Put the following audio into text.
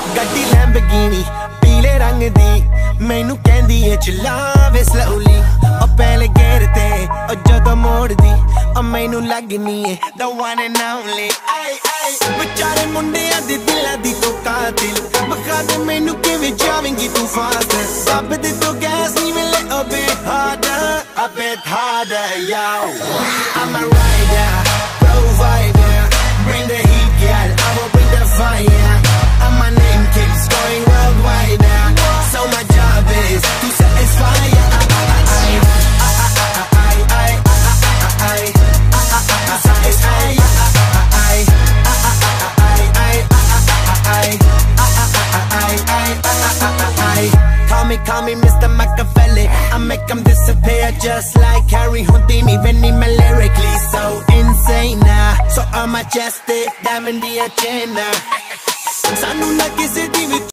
ਗੱਡੀ ਲੈਂਬਗੀਨੀ ਪੀਲੇ ਰੰਗ ਦੀ ਮੈਨੂੰ ਕਹਿੰਦੀ ਏ ਚਲਾਵੇ slowly ਉਹ ਪਹਿਲੇ ਗੇਰ ਤੇ ਉਹ ਜਦੋਂ ਮੋੜਦੀ ਉਹ ਮੈਨੂੰ ਲੱਗਨੀ ਏ the one and only ay ay ਵਿਚਾਰੇ ਮੁੰਡਿਆਂ ਦੇ ਦਿਲਾਂ ਦੀ ਤੂੰ ਕਾਤਿਲ ਬਖਾ ਦੇ ਮੈਨੂੰ ਕਿਵੇਂ ਜਾਵੇਂਗੀ ਤੂੰ ਫਾਸਟ ਦੱਬ ਦੇ ਤੂੰ ਗੈਸ ਨਹੀਂ ਮਿਲੇ a bit harder yo I'm a rider provider bring the heat girl I will bring the fire and my name keeps going worldwide now so my job is to satisfy Call me Mr. Machiavelli I make them disappear just like Harry Houdini when I'm lyrically so insane now so I'm majestic diamond the agenda